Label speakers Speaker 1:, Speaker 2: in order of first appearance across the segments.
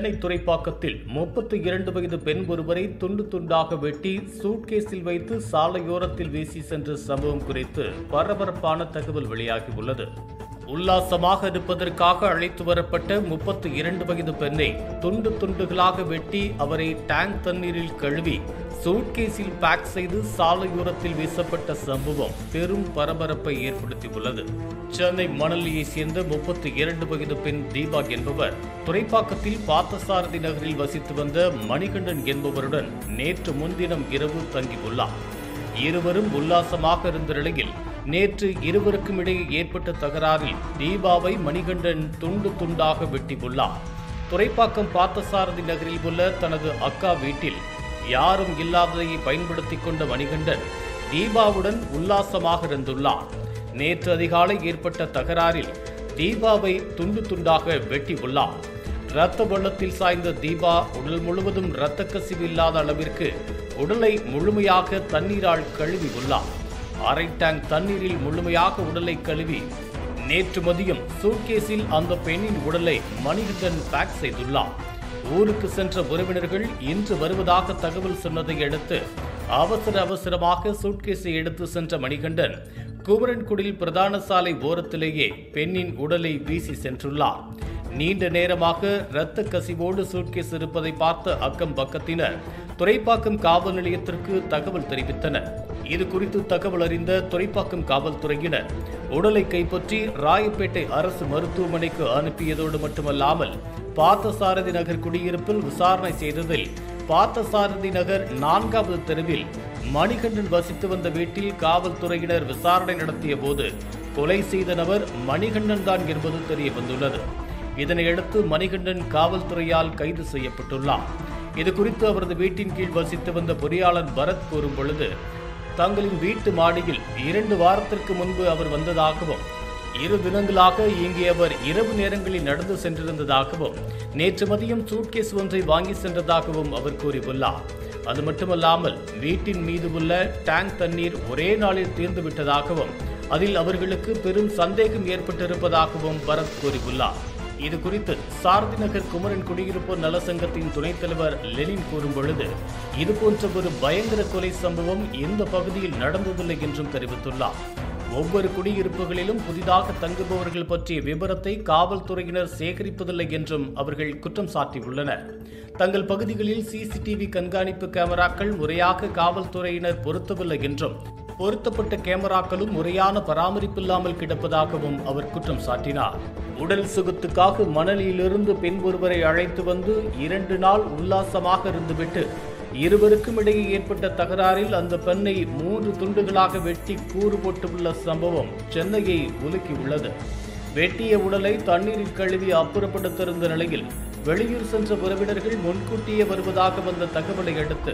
Speaker 1: சென்னை துறைப்பாக்கத்தில் 32 வயது பெண் ஒருவரை துண்டு துண்டாக வெட்டி சூட்கேஸில் வைத்து சாலையோரத்தில் வீசி சென்ற சம்பவம் குறித்து பரபரப்பான தகவல் வெளியாகியுள்ளது. உல்லாசமாக இருப்பதற்காக அழைத்து வரப்பட்ட 32 வயது பெண்ணை துண்டு துண்டுகளாக வெட்டி அவரை டேங்க் தண்ணீரில் கழுவி சூட்கேஸில் பேக் செய்து சாலையோரத்தில் வீசப்பட்ட சம்பவம் பெரும் பரபரப்பை ஏற்படுத்தியுள்ளது. சென்னை மணலியை சேர்ந்த 32 வயது பெண் தீபா என்பவர் துறைப்பாக்கத்தில் பார்த்தசாரதி நகரில் வசித்து வந்த மணிகண்டன் என்பவருடன் நேற்று முன்தினம் இரவு தங்கியுள்ளார். இருவரும் உல்லாசமாக இருந்த நிலையில் நேற்று இருவருக்கும் இடையே ஏற்பட்ட தகராறில் தீபாவை மணிகண்டன் துண்டு துண்டாக வெட்டியுள்ளார். துறைப்பாக்கம் பார்த்தசாரதி நகரில் உள்ள தனது அக்கா வீட்டில் யாரும் இல்லாததை பயன்படுத்திக் கொண்ட மணிகண்டன் தீபாவுடன் உல்லாசமாக இருந்துள்ளார். நேற்று அதிகாலை ஏற்பட்ட தகராறில் தீபாவை துண்டு துண்டாக வெட்டியுள்ளார். இரத்த வெள்ளத்தில் சாய்ந்த தீபா உடல் முழுவதும் இரத்த கசிவு இல்லாத அளவிற்கு உடலை முழுமையாக தண்ணீரால் கழுவியுள்ளார். அரை டேங்க் தண்ணீரில் முழுமையாக உடலை கழுவி நேற்று மதியம் சூட்கேஸில் அந்த பெண்ணின் உடலை மணிகண்டன் பேக் செய்துள்ளார். ஊருக்கு சென்ற உறவினர்கள் இன்று வருவதாக தகவல் சொன்னதை அடுத்து அவசரமாக சூட்கேஸை எடுத்து சென்ற மணிகண்டன் குமரன்குடில் பிரதான சாலை ஓரத்திலேயே பெண்ணின் உடலை வீசி சென்றுள்ளார். நீண்ட நேரமாக இரத்த கசிவோடு சூட்கேஸ் இருப்பதை பார்த்த அக்கம் பக்கத்தினர் துறைப்பாக்கம் காவல் நிலையத்திற்கு தகவல் தெரிவித்தனர். இது குறித்து தகவல் அறிந்த துறைப்பாக்கம் காவல்துறையினர் உடலை கைப்பற்றி ராயப்பேட்டை அரசு மருத்துவமனைக்கு அனுப்பியதோடு மட்டுமல்லாமல் பார்த்தசாரதி நகர் குடியிருப்பில் விசாரணை செய்ததில் பார்த்தசாரதி நகர் 4வது தெருவில் மணிகண்டன் வசித்து வந்த வீட்டில் காவல்துறையினர் விசாரணை நடத்திய போது கொலை செய்த நபர் மணிகண்டன் தான் என்பது தெரிய வந்துள்ளது. இதனையடுத்து மணிகண்டன் காவல்துறையால் கைது செய்யப்பட்டுள்ளார். இதுகுறித்து அவரது வீட்டின் கீழ் வசித்து வந்த பொறியாளர் பரத் கூறும் பொழுது, தங்களின் வீட்டு மாடியில் 2 வாரத்திற்கு முன்பு அவர் வந்ததாகவும் 2 தினங்களாக இங்கே அவர் இரவு நேரங்களில் நடந்து சென்றிருந்ததாகவும் நேற்று மதியம் சூட்கேஸ் ஒன்றை வாங்கி சென்றதாகவும் அவர் கூறியுள்ளார். அது மட்டுமல்லாமல் வீட்டின் மீது உள்ள டேங்க் தண்ணீர் ஒரே நாளில் தீர்ந்துவிட்டதாகவும் அதில் அவர்களுக்கு பெரும் சந்தேகம் ஏற்பட்டிருப்பதாகவும் பரத் கூறியுள்ளார். இது குறித்து சாரதி நகர் குமரன் குடியிருப்பு நல சங்கத்தின் துணைத் தலைவர் லெனின் கூறும் பொழுது, இதுபோன்ற ஒரு பயங்கர கொலை சம்பவம் இந்த பகுதியில் நடந்ததில்லை என்றும் தெரிவித்துள்ளார். ஒவ்வொரு குடியிருப்புகளிலும் புதிதாக தங்குபவர்கள் பற்றிய விபரத்தை காவல்துறையினர் சேகரிப்பதில்லை என்றும் அவர்கள் குற்றம் சாட்டியுள்ளனர். தங்கள் பகுதிகளில் சிசிடிவி கண்காணிப்பு கேமராக்கள் முறையாக காவல்துறையினர் பொருத்தவில்லை என்றும் பொருத்தப்பட்ட கேமராக்களும் முறையான பராமரிப்பில்லாமல் கிடப்பதாகவும் அவர் குற்றம் சாட்டினார். உடல் சுகத்துக்காக மணலியிலிருந்து பெண் ஒருவரை அழைத்து வந்து 2 நாள் உல்லாசமாக இருந்துவிட்டு இருவருக்கும் இடையே ஏற்பட்ட தகராறில் அந்த பெண்ணை 3 துண்டுகளாக வெட்டி கூறு போட்டுள்ள சம்பவம் சென்னையை உலுக்கியுள்ளது. வெட்டிய உடலை தண்ணீரில் கழுவி அப்புறப்படுத்தியிருந்த நிலையில் வெளியூர் சென்ற உறவினர்கள் முன்கூட்டியே வருவதாக வந்த தகவலை அடுத்து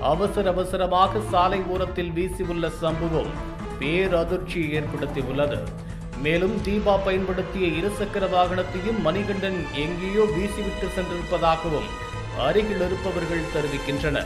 Speaker 1: அவசரமாக சாலை ஓரத்தில் வீசியுள்ள சம்பவம் பேரதிர்ச்சியை ஏற்படுத்தியுள்ளது. மேலும் தீபா பயன்படுத்திய 2 சக்கர வாகனத்தையும் மணிகண்டன் எங்கேயோ வீசிவிட்டு சென்றிருப்பதாகவும் அருகில் இருப்பவர்கள் தெரிவிக்கின்றனர்.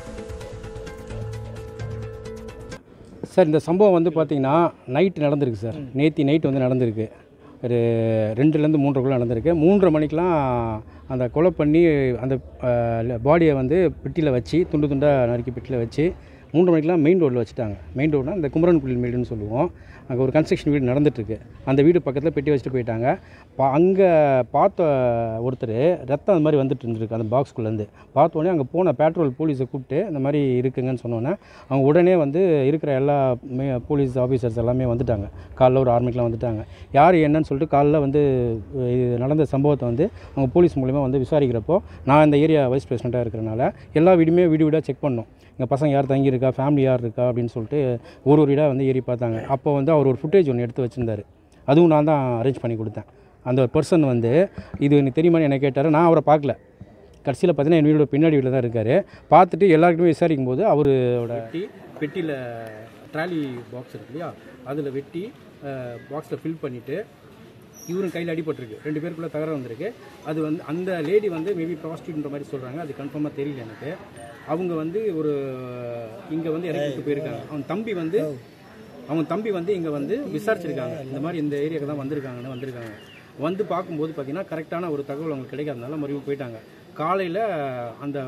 Speaker 2: சார், இந்த சம்பவம் வந்து பார்த்தீங்கன்னா நைட்டு நடந்திருக்கு சார். நேற்று நைட்டு வந்து நடந்திருக்கு. ஒரு 2லேருந்து 3 நடந்திருக்கு. 3:30 மணிக்கெலாம் அந்த கொலை பண்ணி அந்த பாடியை வந்து பெட்டியில் வச்சு துண்டு துண்டாக நறுக்கி பெட்டியில் வச்சு 3 மணிக்கெலாம் மெயின் ரோட்டில் வச்சுட்டாங்க. மெயின் ரோடுனா இந்த குமரன்குடில் வீடுன்னு சொல்லுவோம். அங்கே ஒரு கன்ஸ்ட்ரக்ஷன் வீடு நடந்துகிட்ருக்கு. அந்த வீடு பக்கத்தில் பெட்டி வச்சுட்டு போயிட்டாங்க. அங்கே பார்த்த ஒருத்தர் ரத்தம் அந்த மாதிரி வந்துட்டு இருந்திருக்கு அந்த பாக்ஸ்குள்ளேருந்து. பார்த்தோன்னே அங்கே போன பேட்ரோல் போலீஸை கூப்பிட்டு இந்த மாதிரி இருக்குங்கன்னு சொன்னோன்னே அவங்க உடனே வந்து இருக்கிற எல்லா போலீஸ் ஆஃபீஸர்ஸ் எல்லாமே வந்துட்டாங்க. காலைல ஒரு 6 மணிக்கெலாம் வந்துட்டாங்க. யார் என்னன்னு சொல்லிட்டு காலைல வந்து இது நடந்த சம்பவத்தை வந்து அவங்க போலீஸ் மூலிமா வந்து விசாரிக்கிறப்போ, நான் இந்த ஏரியா வைஸ் பிரசிடெண்ட்டாக இருக்கிறனால எல்லா வீடுமே வீடாக செக் பண்ணோம். இங்கே பசங்க யார் தங்கியிருக்கா, ஃபேமிலி யார் இருக்கா அப்படின்னு சொல்லிட்டு ஒரு வீடாக வந்து ஏறி பார்த்தாங்க. அப்போ வந்து அவர் ஒரு ஃபுட்டேஜ் ஒன்று எடுத்து வச்சுருந்தார். அதுவும் நான் தான் அரேஞ்ச் பண்ணி கொடுத்தேன். அந்த பர்சன் வந்து இது எனக்கு தெரியுமான்னு என்ன கேட்டார். நான் அவரை பார்க்கல. கடைசியில் பார்த்தீங்கன்னா என் வீடோட பின்னாடி வீட்டில் தான் இருக்கார். பார்த்துட்டு எல்லாருக்குமே விசாரிக்கும் போது அவரோட பெட்டியில் ட்ராலி பாக்ஸ் இருக்கு இல்லையா, அதில் வெட்டி பாக்ஸில் ஃபில் பண்ணிவிட்டு இவரும் கையில் அடிபட்டிருக்கு. 2 பேருக்குள்ளே தகராறு வந்திருக்கு. அது வந்து அந்த லேடி வந்து மேபி ப்ராஸ்டியூட்ன்ற மாதிரி சொல்கிறாங்க. அது கன்ஃபார்மாக தெரியல எனக்கு. அவங்க வந்து ஒரு இங்கே வந்து இறக்கிட்டு போயிருக்காங்க. அவன் தம்பி வந்து இங்கே வந்து விசாரிச்சிருக்காங்க. இந்த மாதிரி இந்த ஏரியாவுக்கு தான் வந்திருக்காங்க. வந்து பார்க்கும்போது பார்த்தீங்கன்னா கரெக்டான ஒரு தகவல் அவங்களுக்கு கிடைக்காதனால மறுபடியும் போயிட்டாங்க. காலையில் அந்த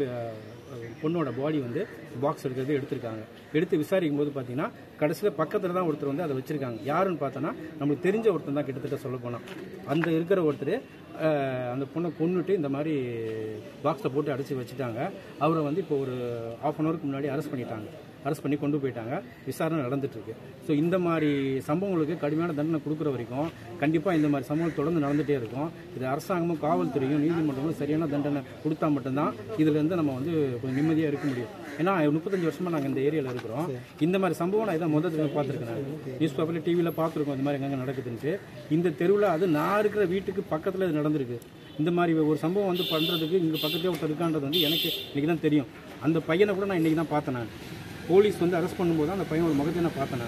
Speaker 2: பொண்ணோட பாடி வந்து பாக்ஸ் எடுக்கிறது எடுத்திருக்காங்க. எடுத்து விசாரிக்கும் போது பார்த்தீங்கன்னா கடைசியில் பக்கத்தில் தான் ஒருத்தர் வந்து அதை வச்சுருக்காங்க. யாருன்னு பார்த்தோன்னா நம்மளுக்கு தெரிஞ்ச ஒருத்தர் தான் கிட்டத்தட்ட சொல்ல போனால். அந்த இருக்கிற ஒருத்தர் அந்த பொண்ணை கொன்னுட்டு இந்த மாதிரி பாக்ஸில் போட்டு அடைச்சி வச்சுட்டாங்க. அவரை வந்து இப்போ ஒரு 1/2 அன் ஹவருக்கு முன்னாடி அரெஸ்ட் பண்ணிட்டாங்க. அரெஸ்ட் பண்ணி கொண்டு போயிட்டாங்க. விசாரணை நடந்துட்டுருக்கு. ஸோ இந்த மாதிரி சம்பவங்களுக்கு கடுமையான தண்டனை கொடுக்குற வரைக்கும் கண்டிப்பாக இந்த மாதிரி சம்பவம் தொடர்ந்து நடந்துகிட்டே இருக்கும். இது அரசாங்கமும் காவல்துறையும் நீதிமன்றமும் சரியான தண்டனை கொடுத்தா மட்டும்தான் இதுலேருந்து நம்ம வந்து கொஞ்சம் நிம்மதியாக இருக்க முடியும். ஏன்னா 35 வருஷமாக நாங்கள் இந்த ஏரியாவில் இருக்கிறோம். இந்த மாதிரி சம்பவம் நான் இதான் முதல் பார்த்துருக்கேன். நியூஸ் பேப்பரில் டிவியில் பார்த்துருக்கோம் இந்த மாதிரி எங்கே நடக்குதுன்ட்டு. இந்த தெருவில் அது நான் இருக்கிற வீட்டுக்கு பக்கத்தில் இது நடந்திருக்கு. இந்த மாதிரி ஒரு சம்பவம் வந்து பண்ணுறதுக்கு இங்கே பக்கத்துலேயே ஒருத்தர் இருக்கான்றது வந்து எனக்கு இன்றைக்கி தான் தெரியும். அந்த பையனை கூட நான் இன்றைக்கி தான் பார்த்தேன். நான் போலீஸ் வந்து அரெஸ்ட் பண்ணும்போது தான் அந்த பையனோட முகத்தை நான் பார்த்தேன்.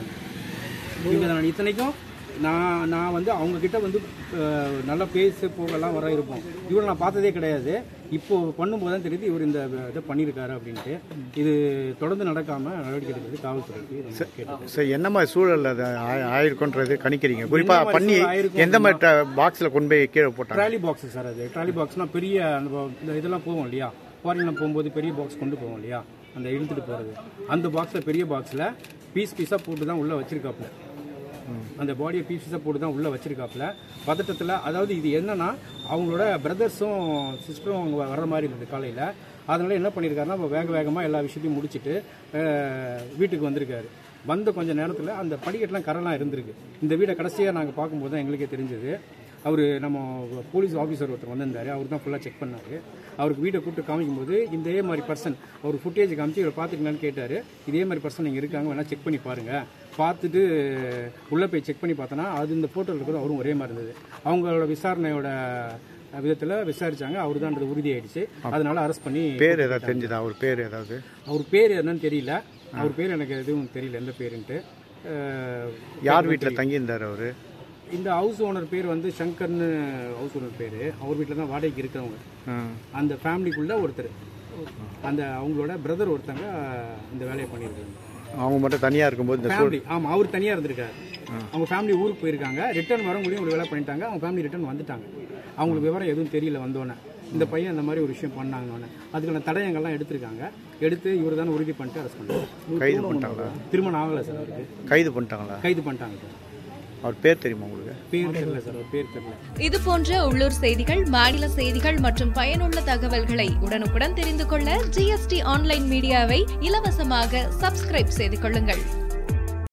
Speaker 2: நான் இத்தனைக்கும் நான் வந்து அவங்கக்கிட்ட வந்து நல்லா பேச போகலாம் வர இருப்போம். இவரை நான் பார்த்ததே கிடையாது. இப்போது பண்ணும்போது தான் தெரியுது இவர் இந்த இதை பண்ணியிருக்காரு அப்படின்ட்டு. இது தொடர்ந்து நடக்காமல் நடவடிக்கை எடுக்கிறது காவல்துறைக்கு.
Speaker 3: சார் என்ன மாதிரி சூழல் அது ஆயிருக்குன்றது கணிக்கிறீங்க? குறிப்பாக பண்ணி எந்த மாதிரி பாக்ஸில் கொண்டு போய் கீழே போட்டாங்க?
Speaker 2: Trolley box sir. அது ட்ராலி பாக்ஸ்னால் பெரிய இந்த இதெல்லாம் போவோம் இல்லையா, ஃபாரின்லாம் போகும்போது பெரிய பாக்ஸ் கொண்டு போவோம் இல்லையா, அந்த இழுத்துட்டு போகிறது. அந்த பாக்ஸில் பெரிய பாக்ஸில் பீஸாக போட்டு தான் உள்ளே வச்சுருக்காப்புல. அந்த பாடியை பீஸாக போட்டு தான் உள்ளே வச்சுருக்காப்புல. பதட்டத்தில், அதாவது இது என்னென்னா அவங்களோட பிரதர்ஸும் சிஸ்டரும் அவங்க வர்ற மாதிரி இருந்தது காலையில். அதனால் என்ன பண்ணியிருக்காருன்னா வேகமாக எல்லா விஷயத்தையும் முடிச்சுட்டு வீட்டுக்கு வந்திருக்காரு. வந்த கொஞ்சம் நேரத்தில் அந்த படிக்கட்டெலாம் கரெல்லாம் இருந்திருக்கு. இந்த வீடை கடைசியாக நாங்கள் பார்க்கும்போது தான் எங்களுக்கே தெரிஞ்சது. அவர் நம்ம போலீஸ் ஆஃபீஸர் ஒருத்தர் வந்திருந்தார். அவர் தான் ஃபுல்லாக செக் பண்ணார். அவருக்கு வீட்டை கூப்பிட்டு காமிக்கும்போது இதே மாதிரி பர்சன் அவர் ஃபுட்டேஜ் காமிச்சு இவரை பார்த்துக்கலான்னு கேட்டார். இதே மாதிரி பர்சன் இங்கே இருக்காங்க, வேணால் செக் பண்ணி பாருங்கள். பார்த்துட்டு உள்ளே போய் செக் பண்ணி பார்த்தோன்னா அது இந்த ஃபோட்டோவில் இருக்கிறது அவரும் ஒரே மாதிரி இருந்தது. அவங்களோட விசாரணையோட விதத்தில் விசாரிச்சாங்க. அவர் தான் உறுதியாயிடுச்சு. அதனால அரெஸ்ட் பண்ணி.
Speaker 3: பேர் ஏதாவது தெரிஞ்சுதா? அவர் பேர் ஏதாவது?
Speaker 2: அவர் பேர் என்னன்னு தெரியல. அவர் பேர் எனக்கு எதுவும் தெரியல, எந்த பேருன்ட்டு.
Speaker 3: யார் வீட்டில் தங்கியிருந்தார் அவர்?
Speaker 2: இந்த ஹவுஸ் ஓனர் பேர் வந்து சங்கர்னு ஹவுஸ் ஓனர் பேர். அவர் வீட்டில் தான் வாடகைக்கு இருக்கிறவங்க. அந்த ஃபேமிலிக்குள்ளே ஒருத்தர், அந்த அவங்களோட பிரதர் ஒருத்தங்க இந்த வேலையை பண்ணியிருக்காங்க.
Speaker 3: அவங்க மட்டும் தனியாக இருக்கும்போது இந்த
Speaker 2: ஃபேமிலி. ஆமாம், அவர் தனியாக இருந்திருக்காரு. அவங்க ஃபேமிலி ஊருக்கு போயிருக்காங்க. ரிட்டர்ன் வர முடியும் ஒரு வேலை பண்ணிட்டாங்க. அவங்க ஃபேமிலி ரிட்டர்ன் வந்துட்டாங்க. அவங்களுக்கு விவரம் எதுவும் தெரியல வந்தோன்னே. இந்த பையன் இந்த மாதிரி ஒரு விஷயம் பண்ணாங்கன்னு அதுக்கான தடயங்கள்லாம் எடுத்திருக்காங்க. எடுத்து இவர் தான் உறுதி பண்ணிட்டு அரெஸ்ட் பண்ணாங்க.
Speaker 3: கைது பண்ணிட்டாங்களா?
Speaker 2: திருமணம் ஆகலை சார் அவருக்கு.
Speaker 3: கைது பண்ணிட்டாங்களா?
Speaker 2: கைது பண்ணிட்டாங்க சார்.
Speaker 3: அவர் பேர் தெரியுமா உங்களுக்கு?
Speaker 2: பேர் தெரியல சார், அவர் பேர் தெரியல.
Speaker 4: இது போன்ற உள்ளூர் செய்திகள், மாநில செய்திகள் மற்றும் பயனுள்ள தகவல்களை உடனுக்குடன் தெரிந்து கொள்ள GST ஆன்லைன் மீடியாவை இலவசமாக சப்ஸ்கிரைப் செய்து கொள்ளுங்கள்.